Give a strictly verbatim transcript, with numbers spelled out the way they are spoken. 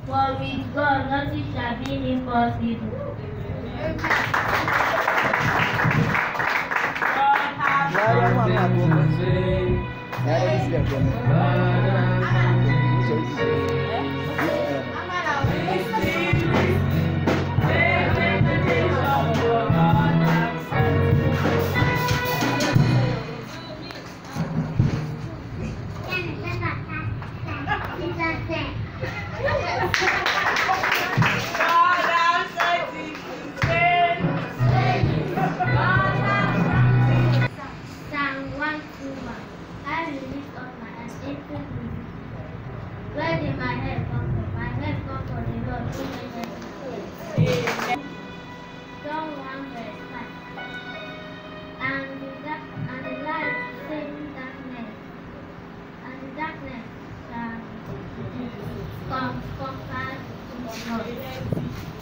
For with God nothing shall be impossible. Where did my head come from? My head come from the Lord who made everything. John one verse five. And the dark and the light saving darkness, and the darkness shall come conquered the Lord.